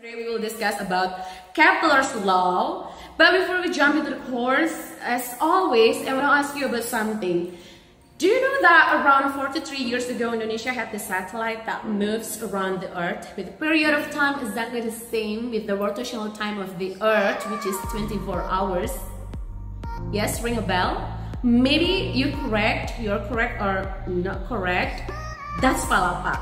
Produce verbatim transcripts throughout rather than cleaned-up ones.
Today we will discuss about Kepler's law. But before we jump into the course, as always, I want to ask you about something. Do you know that around forty-three years ago, Indonesia had the satellite that moves around the Earth with a period of time exactly the same with the rotational time of the Earth, which is twenty-four hours? Yes, ring a bell? Maybe you're correct, you're correct or not correct. That's Palapa.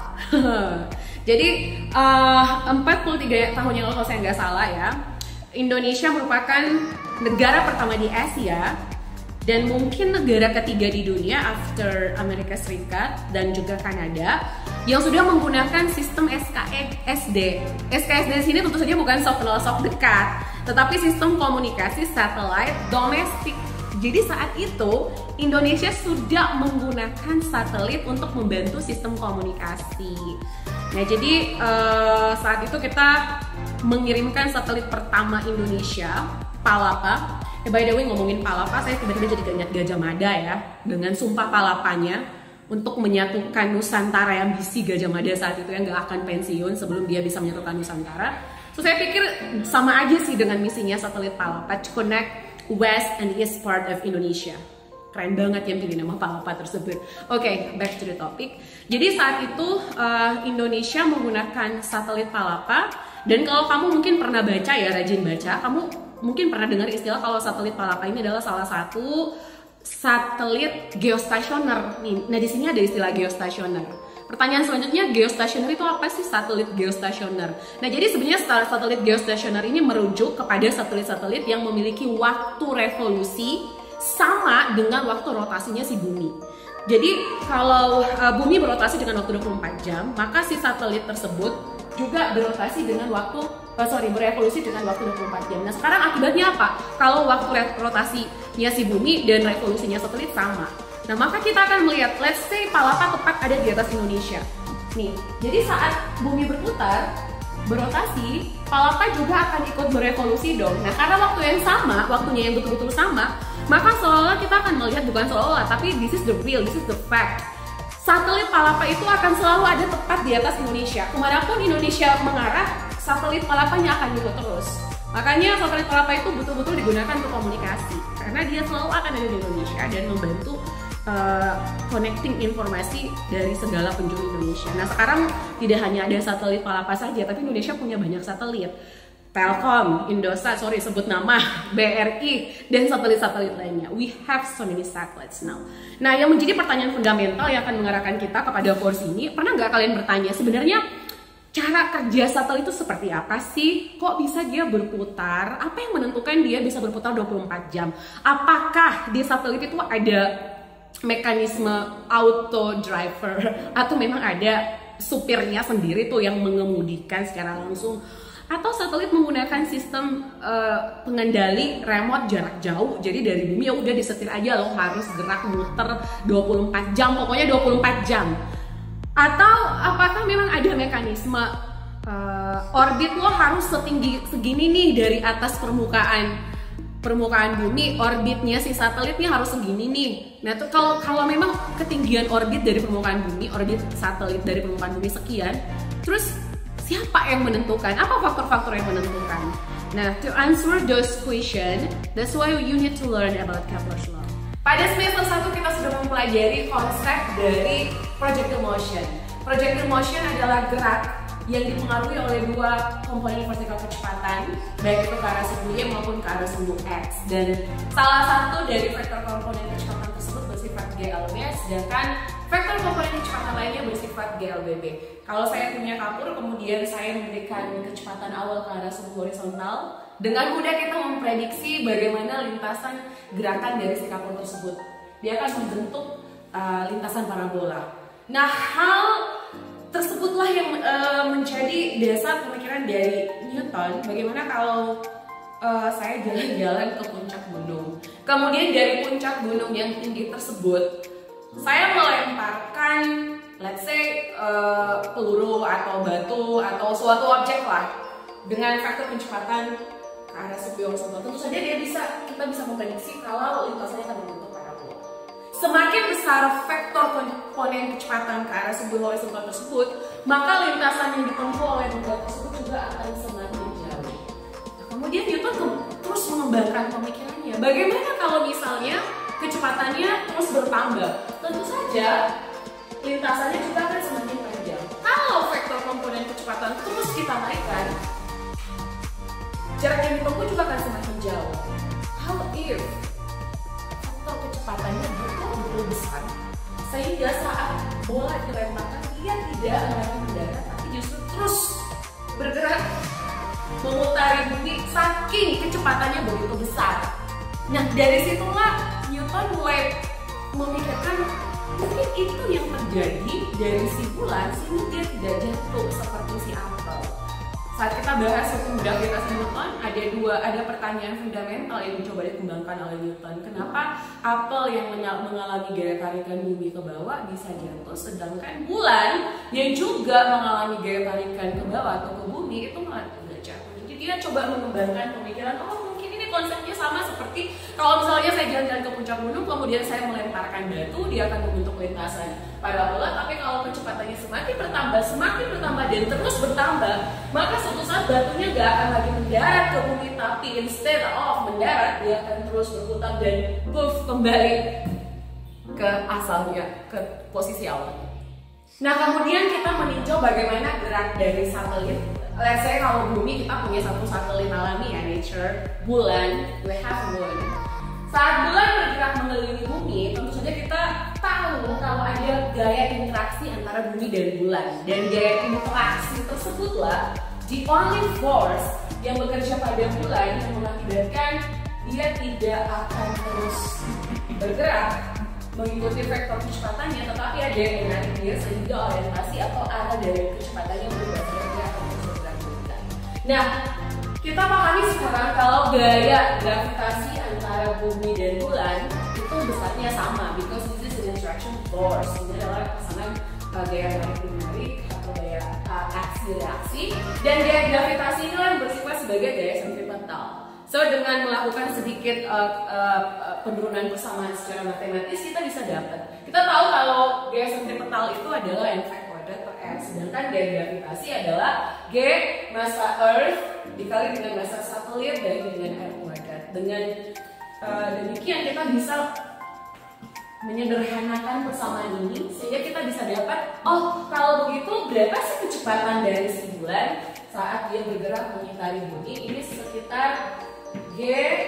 Jadi uh, empat puluh tiga tahun yang lalu kalau saya nggak salah ya, Indonesia merupakan negara pertama di Asia dan mungkin negara ketiga di dunia after Amerika Serikat dan juga Kanada yang sudah menggunakan sistem S K S D. S K S D di sini tentu saja bukan sok kenal sok dekat, tetapi sistem komunikasi satelit domestik. Jadi saat itu Indonesia sudah menggunakan satelit untuk membantu sistem komunikasi. Nah jadi uh, saat itu kita mengirimkan satelit pertama Indonesia, Palapa. Eh, by the way ngomongin Palapa, saya tiba-tiba jadi ingat Gajah Mada ya, dengan sumpah Palapanya untuk menyatukan Nusantara, yang ambisi Gajah Mada saat itu yang nggak akan pensiun sebelum dia bisa menyatukan Nusantara. So saya pikir sama aja sih dengan misinya satelit Palapa, to connect West and East part of Indonesia. Keren banget ya pilih nama Palapa tersebut. Oke, okay, back to the topic. Jadi saat itu uh, Indonesia menggunakan satelit Palapa. Dan kalau kamu mungkin pernah baca ya, rajin baca, kamu mungkin pernah dengar istilah kalau satelit Palapa ini adalah salah satu satelit geostasioner. Nah di sini ada istilah geostasioner. Pertanyaan selanjutnya, geostasioner itu apa sih satelit geostasioner? Nah jadi sebenarnya satelit geostasioner ini merujuk kepada satelit-satelit yang memiliki waktu revolusi sama dengan waktu rotasinya si bumi. Jadi kalau uh, bumi berotasi dengan waktu dua puluh empat jam, maka si satelit tersebut juga berotasi dengan waktu, uh, sorry berevolusi dengan waktu dua puluh empat jam. Nah sekarang akibatnya apa? Kalau waktu rotasinya si bumi dan revolusinya satelit sama, nah maka kita akan melihat, let's say Palapa tepat ada di atas Indonesia. Nih, jadi saat bumi berputar, berotasi, Palapa juga akan ikut berevolusi dong. Nah karena waktu yang sama, waktunya yang betul-betul sama, maka seolah-olah kita akan melihat, bukan seolah-olah, tapi this is the real, this is the fact. Satelit Palapa itu akan selalu ada tepat di atas Indonesia. Kemanapun Indonesia mengarah, satelit Palapanya akan ikut terus. Makanya satelit Palapa itu betul-betul digunakan untuk komunikasi, karena dia selalu akan ada di Indonesia dan membantu Uh, connecting informasi dari segala penjuru Indonesia. Nah sekarang tidak hanya ada satelit Palapa saja, tapi Indonesia punya banyak satelit. Telkom, Indosat, sorry sebut nama, B R I, dan satelit-satelit lainnya. We have so many satellites now. Nah yang menjadi pertanyaan fundamental yang akan mengarahkan kita kepada course ini, pernah nggak kalian bertanya sebenarnya cara kerja satelit itu seperti apa sih? Kok bisa dia berputar? Apa yang menentukan dia bisa berputar dua puluh empat jam? Apakah di satelit itu ada mekanisme auto driver atau memang ada supirnya sendiri tuh yang mengemudikan secara langsung, atau satelit menggunakan sistem uh, pengendali remote jarak jauh, jadi dari bumi ya udah disetir aja, lo harus gerak muter dua puluh empat jam, pokoknya dua puluh empat jam. Atau apakah memang ada mekanisme uh, orbit lo harus setinggi segini nih dari atas permukaan permukaan bumi, orbitnya si satelitnya harus segini nih. Nah tuh kalau kalau memang ketinggian orbit dari permukaan bumi, orbit satelit dari permukaan bumi sekian, terus siapa yang menentukan? Apa faktor-faktor yang menentukan? Nah, to answer those questions, that's why you need to learn about Kepler's law. Pada semester satu kita sudah mempelajari konsep dari projectile motion. Projectile motion adalah gerak yang dipengaruhi oleh dua komponen vertikal kecepatan, baik itu ke arah sumbu Y maupun ke arah sumbu X. Dan salah satu dari vektor komponen kecepatan tersebut bersifat G L B, sedangkan vektor komponen kecepatan lainnya bersifat G L B B. Kalau saya punya kapur, kemudian saya memberikan kecepatan awal ke arah sumbu horizontal, dengan mudah kita memprediksi bagaimana lintasan gerakan dari si kapur tersebut. Dia akan membentuk uh, lintasan parabola. Nah, hal tersebutlah yang uh, menjadi dasar pemikiran dari Newton. Bagaimana kalau uh, saya jalan-jalan ke puncak gunung, kemudian dari puncak gunung yang tinggi tersebut saya melemparkan, let's say uh, peluru atau batu atau suatu objek lah dengan vektor kecepatan ke arah sumbu horizontal. Tentu saja dia bisa, kita bisa memprediksi kalau lintasannya akan membentuk parabola. Semakin besar vektor komponen kecepatan ke arah sumbu horizontal tersebut, maka lintasan yang ditempuh oleh benda tersebut juga akan semakin bagaimana kalau misalnya kecepatannya terus bertambah? Tentu saja lintasannya juga akan semakin panjang. Kalau vektor komponen kecepatan terus kita naikkan, jarak yang ditempuh juga akan semakin jauh. How if vektor kecepatannya betul-betul besar, sehingga saat bola dilemparkan dia tidak akan mendarat, tapi justru terus bergerak memutari bumi saking kecepatannya begitu besar. Nah, dari situlah Newton mulai memikirkan mungkin itu yang terjadi dari si bulan sehingga dia tidak jatuh seperti si apel. Saat kita bahas hukum gravitasi Newton, ada dua ada pertanyaan fundamental yang dicoba dikembangkan oleh Newton. Kenapa apel yang mengalami gaya tarikan bumi ke bawah bisa jatuh, sedangkan bulan yang juga mengalami gaya tarikan ke bawah atau ke bumi itu malah tidak jatuh. Jadi dia coba mengembangkan pemikiran, oh mungkin ini konsepnya sama seperti kalau misalnya saya jalan-jalan ke puncak gunung, kemudian saya melemparkan batu, dia akan membentuk lintasan pada bola. Tapi kalau kecepatannya semakin bertambah, semakin bertambah dan terus bertambah, maka suatu saat batunya gak akan lagi mendarat ke bumi, tapi instead of mendarat, dia akan terus berputar dan puff kembali ke asalnya, ke posisi awalnya. Nah, kemudian kita meninjau bagaimana gerak dari satelit. Let's say kalau bumi kita punya satu satelit alami ya, nature, bulan, we have moon. Saat bulan bergerak mengelilingi bumi, tentu saja kita tahu kalau ada gaya interaksi antara bumi dan bulan. Dan gaya interaksi tersebutlah the only force yang bekerja pada bulan yang mengakibatkan dia tidak akan terus bergerak mengikuti vektor kecepatannya, tetapi ada yang menarik dia sehingga orientasi atau arah dari kecepatannya berubah. Nah, kita pahami sekarang kalau gaya gravitasi antara bumi dan bulan itu besarnya sama, because this is an interaction force. Ini adalah pasangan uh, gaya tarik-menarik atau gaya uh, aksi-reaksi, dan gaya gravitasi ini yang bersifat sebagai gaya sentripetal. So, dengan melakukan sedikit uh, uh, penurunan persamaan secara matematis, kita bisa dapat. Kita tahu kalau gaya sentripetal itu adalah mv per r, sedangkan gaya gravitasi adalah G massa Earth dikali dengan massa satelit dan dengan r kuadrat. Dengan uh, demikian kita bisa menyederhanakan persamaan ini sehingga kita bisa dapat, oh kalau begitu berapa sih kecepatan dari si bulan saat dia bergerak mengitari bumi? Ini sekitar G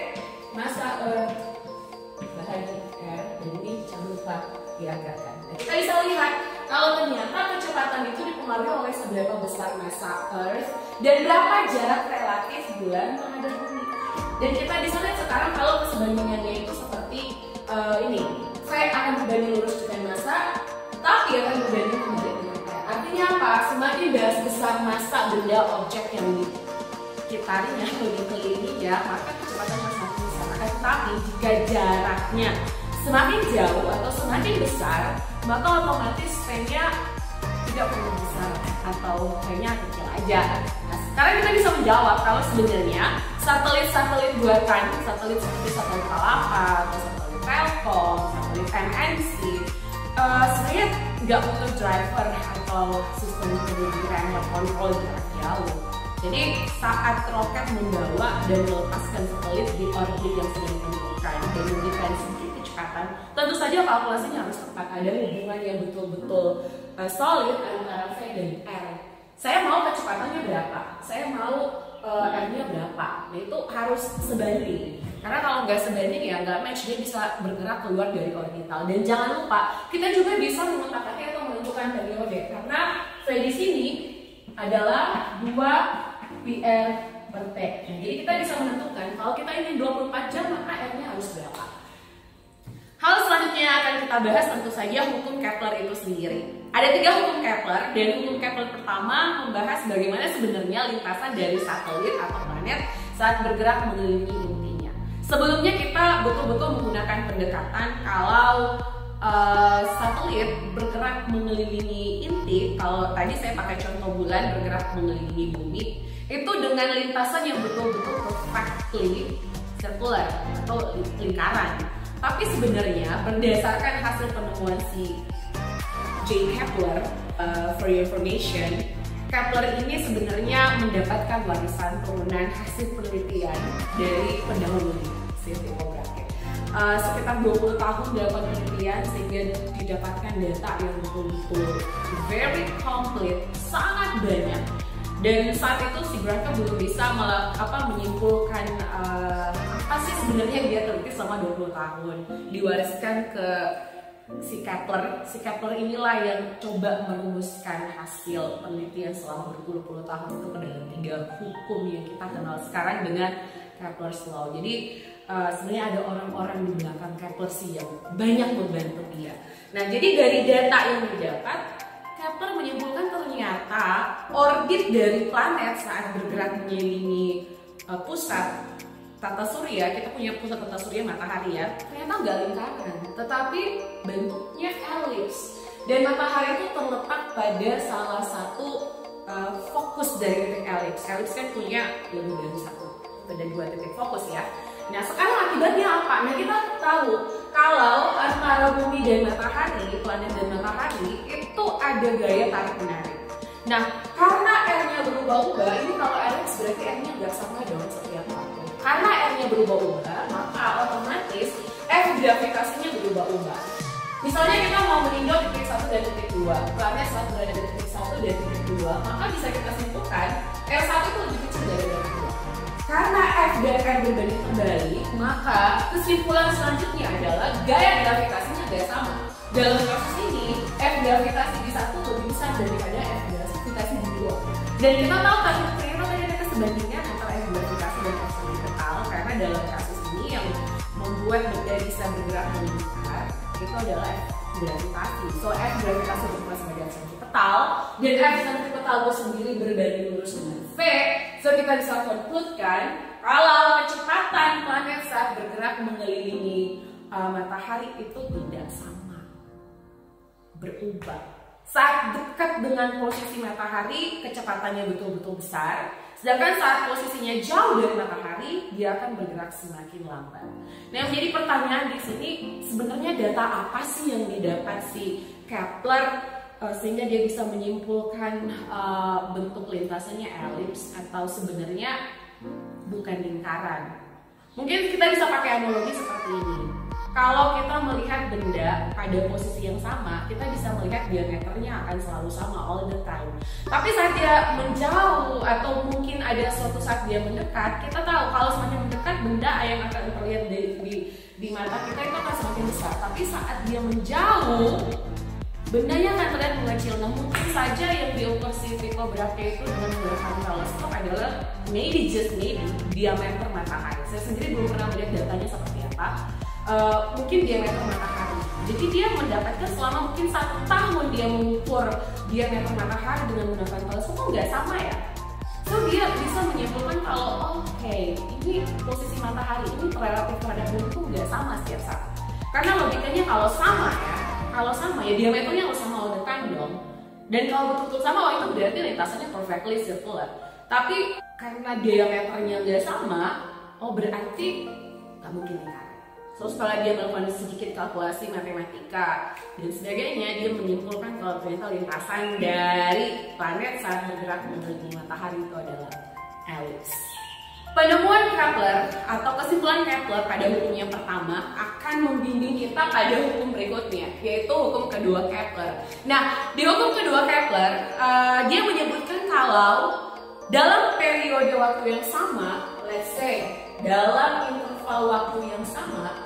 massa Earth bahagi r, dan ini jangan lupa dianggarkan. Nah, kita bisa lihat kalau ternyata kecepatan itu dipengaruhi oleh seberapa besar massa Earth dan berapa jarak relatif bulan terhadap bumi. Dan kita bisa lihat sekarang kalau perbandingannya itu seperti uh, ini, V akan berbanding lurus dengan massa, tapi akan berbanding kembali dengan R. Artinya apa? Semakin besar massa benda objek yang dikitarinya atau dikelilinginya, maka kecepatan semakin besar. Tetapi jika jaraknya semakin jauh atau semakin besar, maka otomatis V-nya tidak perlu besar atau V-nya kecil aja. Nah, sekarang kita bisa menjawab kalau sebenarnya satelit-satelit buatan, satelit seperti satelit Palapa atau satelit Telkom, satelit M N C, uh, sebenarnya nggak butuh driver atau sistem pengemudi rem yang kontrol jarak jauh. Jadi saat roket membawa dan melepaskan satelit di orbit yang sudah ditentukan dan memberikan sedikit kecepatan, tentu saja kalkulasinya harus tepat, ada hubungan yang betul-betul uh, solid antara V dan R. Saya mau kecepatannya berapa, saya mau uh, R-nya berapa, nah itu harus sebanding. Karena kalau nggak sebanding ya nggak match, dia bisa bergerak keluar dari orbital. Dan jangan lupa kita juga bisa mengotak-atik atau menentukan periode, karena V di sini adalah dua pi r per T. Nah, jadi kita bisa menentukan kalau kita ingin dua puluh empat jam maka R-nya harus berapa. Hal selanjutnya yang akan kita bahas tentu saja hukum Kepler itu sendiri. Ada tiga hukum Kepler, dan hukum Kepler pertama membahas bagaimana sebenarnya lintasan dari satelit atau planet saat bergerak mengelilingi intinya. Sebelumnya kita betul-betul menggunakan pendekatan kalau uh, satelit bergerak mengelilingi inti, kalau tadi saya pakai contoh bulan bergerak mengelilingi bumi, itu dengan lintasan yang betul-betul perfectly circular atau lingkaran. Tapi sebenarnya berdasarkan hasil penemuan si J. Kepler, uh, for your information, Kepler ini sebenarnya mendapatkan warisan turunan hasil penelitian dari pendahulunya. si Tycho Brahe. Uh, sekitar dua puluh tahun dilakukan penelitian sehingga didapatkan data yang betul-betul very complete, sangat banyak. Dan saat itu si Brahe belum bisa malah, apa, menyimpulkan uh, apa sih sebenarnya dia teliti selama dua puluh tahun. Diwariskan ke si Kepler. Si Kepler inilah yang coba merumuskan hasil penelitian selama berpuluh-puluh tahun itu ke dalam tiga hukum yang kita kenal sekarang dengan Kepler's Law. Jadi uh, sebenarnya ada orang-orang di belakang Kepler sih yang banyak membantu dia. Nah, jadi dari data yang didapat, Kepler menyimpulkan ternyata orbit dari planet saat bergerak menyelilingi uh, pusat tata surya, kita punya pusat tata surya matahari ya, ternyata nggak lingkaran, tetapi bentuknya elips. Dan matahari itu terletak pada salah satu uh, fokus dari titik elips. Elips kan punya lebih dari satu, ada dua titik fokus ya. Nah, sekarang akibatnya apa? Nah, kita tahu kalau antara bumi dan matahari, planet dan matahari itu ada gaya tarik menarik. Nah, karena R-nya berubah-ubah, ini kalau elips berarti R-nya nggak sama dong setiap waktu. Karena R-nya berubah-ubah, maka otomatis F gravitasinya berubah-ubah. Misalnya kita mau meninjau titik satu dan titik dua, planet saat berada di titik satu dan titik dua, maka bisa kita simpulkan R satu itu lebih kecil dari R dua. Karena F dan R berbanding terbalik, maka kesimpulan selanjutnya adalah gaya gravitasinya tidak sama. Dalam kasus ini, F gravitasi di satu lebih besar daripada F gravitasi di dua. Dan kita tahu kan ternyata tadi ada kesebandingan antara F gravitasi dan F sentripetal, karena dalam kasus ini yang membuat benda bisa bergerak melingkar itu adalah F gravitasi. So F gravitasi berubah sebagai F sentripetal dan F sentripetal itu sendiri berbanding lurus dengan V. So kita bisa concludekan kalau kecepatan planet saat bergerak mengelilingi uh, matahari itu tidak sama, berubah. Saat dekat dengan posisi matahari, kecepatannya betul-betul besar. Sedangkan saat posisinya jauh dari matahari, dia akan bergerak semakin lambat. Nah, yang menjadi pertanyaan di sini, sebenarnya data apa sih yang didapat si Kepler uh, sehingga dia bisa menyimpulkan uh, bentuk lintasannya elips atau sebenarnya bukan lingkaran. Mungkin kita bisa pakai analogi seperti ini. Kalau kita melihat benda pada posisi yang sama, kita bisa melihat diameternya akan selalu sama all the time. Tapi saat dia menjauh atau mungkin ada suatu saat dia mendekat, kita tahu kalau semakin mendekat benda yang akan terlihat di, di, di mata kita itu akan semakin besar. Tapi saat dia menjauh, bendanya akan terlihat mengecil. Nah, mungkin saja yang diukur si Tycho Brahe itu dengan menggunakan teleskop adalah maybe just maybe diameter matahari. Saya sendiri belum pernah melihat datanya seperti apa. Uh, mungkin diameter matahari. Jadi dia mendapatkan selama mungkin satu tahun dia mengukur diameter matahari dengan menggunakan teleskop, kok nggak sama ya? So dia bisa menyimpulkan kalau oke, okay, ini posisi matahari ini relatif terhadap bumi itu nggak sama setiap saat. Karena logikanya kalau sama ya, kalau sama ya diameternya harus sama all the time dong. Dan kalau betul-betul sama, oh itu berarti lintasannya perfectly circular. Tapi karena diameternya nggak sama, oh berarti nggak mungkin lingkaran. So setelah dia melakukan sedikit kalkulasi matematika dan sebagainya, dia menyimpulkan kalau ternyata lintasan dari planet saat bergerak menuju matahari itu adalah elips. Penemuan Kepler atau kesimpulan Kepler pada hukum yang pertama akan membimbing kita pada hukum berikutnya, yaitu hukum kedua Kepler. Nah, di hukum kedua Kepler, uh, dia menyebutkan kalau dalam periode waktu yang sama, let's say dalam interval waktu yang sama,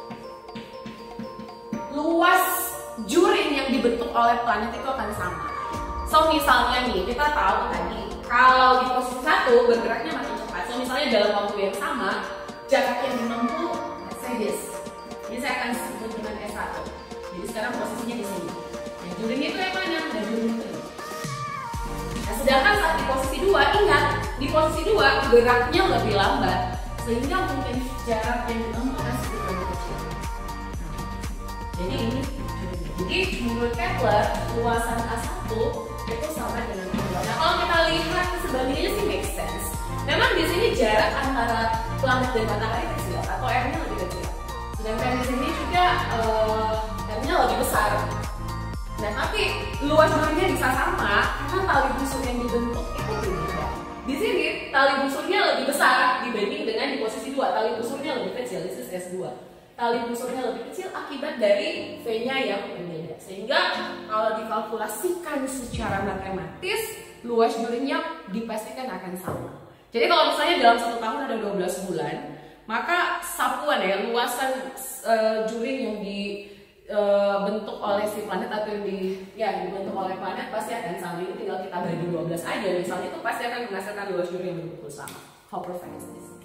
luas juring yang dibentuk oleh planet itu akan sama. So misalnya nih, kita tahu tadi kalau di posisi satu bergeraknya makin cepat. So misalnya dalam waktu yang sama, jarak yang ditempuh, let's say this. Ini saya akan sebut dengan S satu. Jadi sekarang posisinya di sini. Nah, juringnya itu yang mana? Dan juringnya itu. Nah, sedangkan saat di posisi dua, ingat di posisi dua geraknya lebih lambat, sehingga mungkin jarak yang ditempuh akan sedikit lebih kecil. Jadi ini, jadi menurut Kepler luasan A satu itu sama dengan dua. Nah, kalau kita lihat sebandingannya sih make sense. Memang di sini jarak antara planet dan matahari kecil atau R-nya lebih kecil. Sedangkan di sini juga uh, R-nya lebih besar. Nah, tapi luas juringnya bisa sama karena tali busur yang dibentuk itu berbeda. Di sini tali busurnya lebih besar dibanding dengan di posisi dua, tali busurnya lebih kecil. Di dua. Tali busurnya lebih kecil akibat dari V-nya yang berbeda. Sehingga kalau dikalkulasikan secara matematis, luas jurinya dipastikan akan sama. Jadi kalau misalnya dalam satu tahun ada dua belas bulan, maka sapuan ya, luasan uh, juring yang dibentuk uh, oleh si planet atau yang di, ya, dibentuk oleh planet pasti akan sama. Ini tinggal kita bagi dua belas aja misalnya, itu pasti akan menghasilkan luas juring yang betul sama. How perfect is this?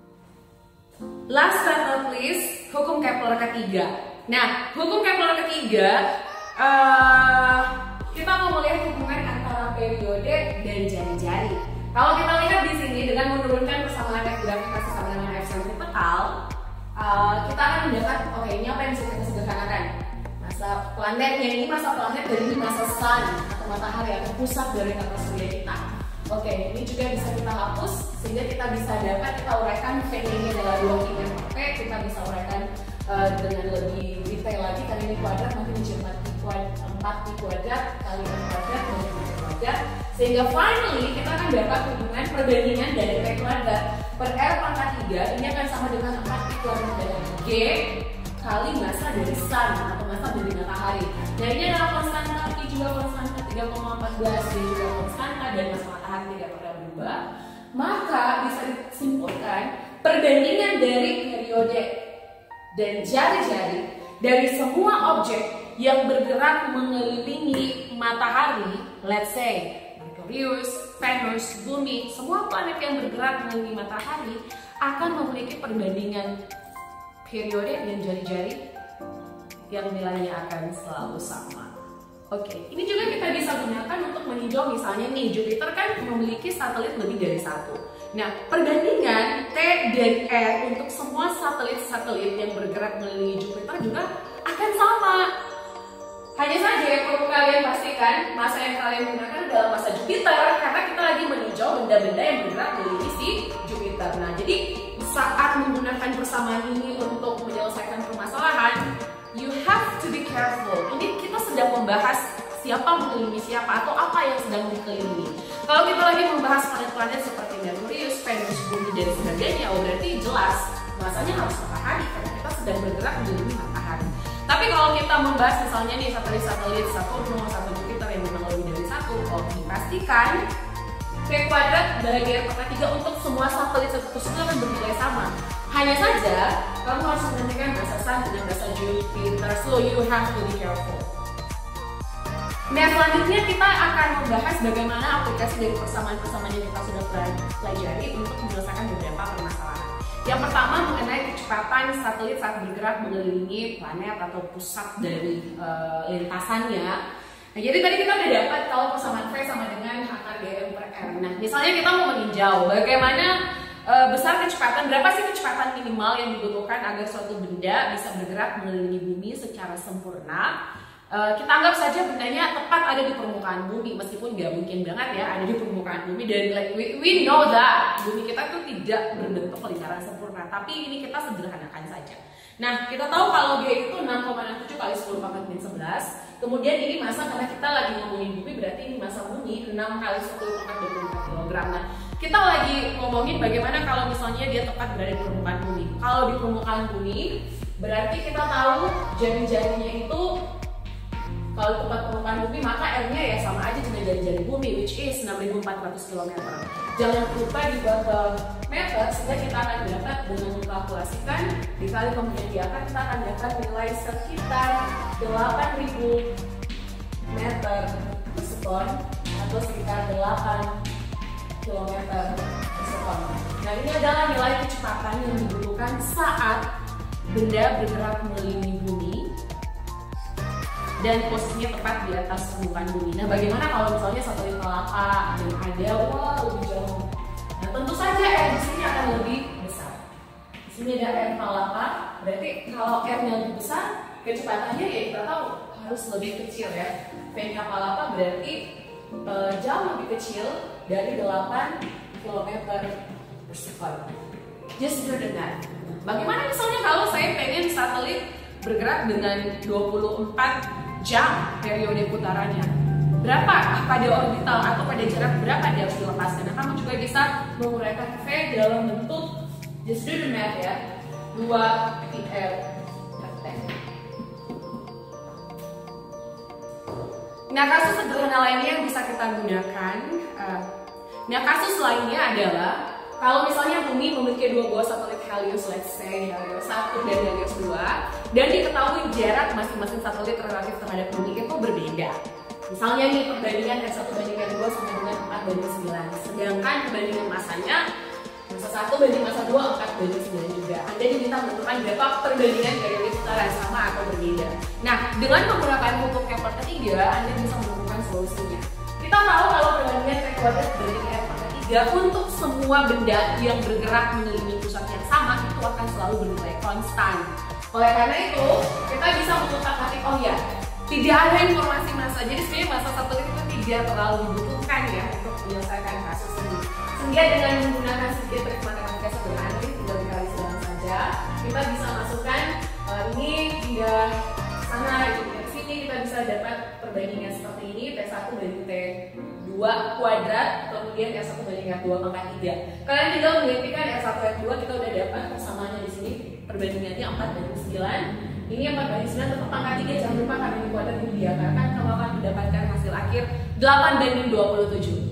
Last but not least, hukum Kepler ketiga. Nah, hukum Kepler ketiga, uh, kita mau melihat hubungan antara periode dan jari-jari. Kalau kita lihat di sini dengan menurunkan persamaan F gravitasi sama dengan F sentripetal, uh, kita akan mendapat, oke okay, ini apa yang bisa kita sederhanakan? Masa planetnya ini masa planet dari masa sun atau matahari atau pusat dari tata surya kita. Oke, okay, ini juga bisa kita hapus sehingga kita bisa dapat, kita uraikan V ini adalah dua tiga P, kita bisa uraikan uh, dengan lebih detail lagi. Kali ini kuadrat mungkin menjadi empat pi kuadrat kali M kuadrat dan M kuadrat, sehingga finally kita akan dapat hubungan perbandingan dari P kuadrat per R pangkat tiga ini akan sama dengan empat pi kuadrat dari G kali massa dari sun atau massa dari matahari. Nah ini adalah konstanta, Q juga konstanta tiga koma empat belas, D juga konstanta, dan massa matahari tidak pernah berubah. Maka bisa disimpulkan perbandingan dari periode dan jari-jari dari semua objek yang bergerak mengelilingi matahari, let's say Merkurius, Venus, Bumi, semua planet yang bergerak mengelilingi matahari akan memiliki perbandingan periode dan jari-jari yang nilainya akan selalu sama. Oke, ini juga kita bisa gunakan untuk meninjau misalnya nih, Jupiter kan memiliki satelit lebih dari satu. Nah, perbandingan T dan R untuk semua satelit-satelit yang bergerak mengelilingi Jupiter juga akan sama. Hanya saja yang perlu kalian pastikan, masa yang kalian gunakan adalah masa Jupiter, karena kita lagi meninjau benda-benda yang bergerak mengelilingi si Jupiter. Nah, jadi saat menggunakan persamaan ini untuk menyelesaikan permasalahan, you have to be careful. Ini kita sedang membahas siapa mengelilingi siapa atau apa yang sedang dikelilingi. Kalau kita lagi membahas planet-planet seperti Merkurius, Venus, Bumi, dan sebagainya, oh berarti jelas masanya harus matahari karena kita sedang bergerak mengelilingi matahari. Tapi kalau kita membahas misalnya nih satelit-satelit Saturnus atau Jupiter yang memang lebih dari satu, oh dipastikan P kuadrat bagi R pangkat tiga untuk semua satelit tersebut akan bernilai sama. Hanya saja kamu harus menentukan masa sun dengan masa Jupiter, so you have to be careful. Nah, selanjutnya kita akan membahas bagaimana aplikasi dari persamaan-persamaan yang kita sudah pelajari untuk menyelesaikan beberapa permasalahan. Yang pertama mengenai kecepatan satelit saat bergerak mengelilingi planet atau pusat dari uh, lintasannya. Nah, jadi tadi kita udah dapat kalau persamaan V sama dengan akar G M per R. Nah, misalnya kita mau meninjau bagaimana uh, besar kecepatan, berapa sih kecepatan minimal yang dibutuhkan agar suatu benda bisa bergerak mengelilingi bumi secara sempurna. Uh, kita anggap saja bendanya tepat ada di permukaan bumi, meskipun nggak mungkin banget ya ada di permukaan bumi, dan like we, we know that bumi kita tuh tidak berbentuk lingkaran sempurna, tapi ini kita sederhanakan saja. Nah, kita tahu kalau G itu enam koma enam tujuh kali sepuluh pangkat min sebelas, kemudian ini massa karena kita lagi ngomongin bumi, berarti ini massa bumi enam kali sepuluh pangkat dua puluh empat kilogram. Nah, kita lagi ngomongin bagaimana kalau misalnya dia tepat berada di permukaan bumi. Kalau di permukaan bumi, berarti kita tahu jari-jarinya itu kalau tepat permukaan bumi, maka R-nya ya sama aja dengan jari-jari bumi, which is enam ribu empat ratus kilometer. Jangan lupa dibuat ke meter, sehingga kita akan dapat dengan mengkalkulasikan dikali kemudian di akar, kita akan dapat nilai sekitar delapan ribu meter per sekon atau sekitar delapan kilometer per sekon. Nah, ini adalah nilai kecepatan yang dibutuhkan saat benda bergerak mengelilingi bumi dan posisinya tepat di atas permukaan bumi. Nah, bagaimana kalau misalnya satelit Palapa yang ada wah lebih jauh? Nah, tentu saja R di sini akan lebih besar. Di sini ada R Palapa, berarti kalau R-nya lebih besar, kecepatannya ya kita tahu harus lebih kecil ya. V-nya Palapa berarti e, jauh lebih kecil dari delapan kilometer per sekon. Just do the math. Bagaimana misalnya kalau saya pengen satelit bergerak dengan dua puluh empat jam periode putarannya, berapa pada orbital atau pada jarak berapa dia harus dilepaskan? Nah, kamu juga bisa menguraikan V dalam bentuk just do the math ya. dua pi r per t. Nah, kasus sederhana lainnya yang bisa kita gunakan, uh, nah kasus lainnya adalah kalau misalnya bumi memiliki dua buah satelit Helios, let's say Helios satu dan Helios dua, dan diketahui jarak masing-masing satelit relatif terhadap bumi itu berbeda. Misalnya nih perbandingan R satu banding R dua sama dengan empat banding sembilan, sedangkan perbandingan masanya massa satu banding massa dua empat banding sembilan juga. Anda diminta menentukan berapa perbandingan dari liputan sama atau berbeda. Nah, dengan menggunakan hukum Kepler ketiga, Anda bisa menemukan solusinya. Kita tahu kalau perbandingan T kuadrat banding R per tiga untuk semua benda yang bergerak mengelilingi pusat yang sama itu akan selalu bernilai konstan. Oleh karena itu, kita bisa mengutak-atik, oh ya, tidak ada informasi massa. Jadi sebenarnya massa satelit itu tidak terlalu dibutuhkan ya untuk menyelesaikan kasus ini. Sehingga dengan menggunakan sedikit trik matematika sederhana ini tinggal dikali silang saja, kita bisa masukkan uh, ini hingga sana, itu ke sini kita bisa dapat perbandingan seperti ini T satu banding T dua kuadrat, kemudian R satu banding R dua pangkat tiga. Kalian tinggal menggantikan R satu R dua, kita udah dapat persamaannya di sini. Perbandingannya empat banding sembilan. Ini empat banding sembilan tetap pangkat tiga, jangan lupa karena ini kuadrat ini diakarkan, kamu akan mendapatkan hasil akhir delapan banding dua puluh tujuh.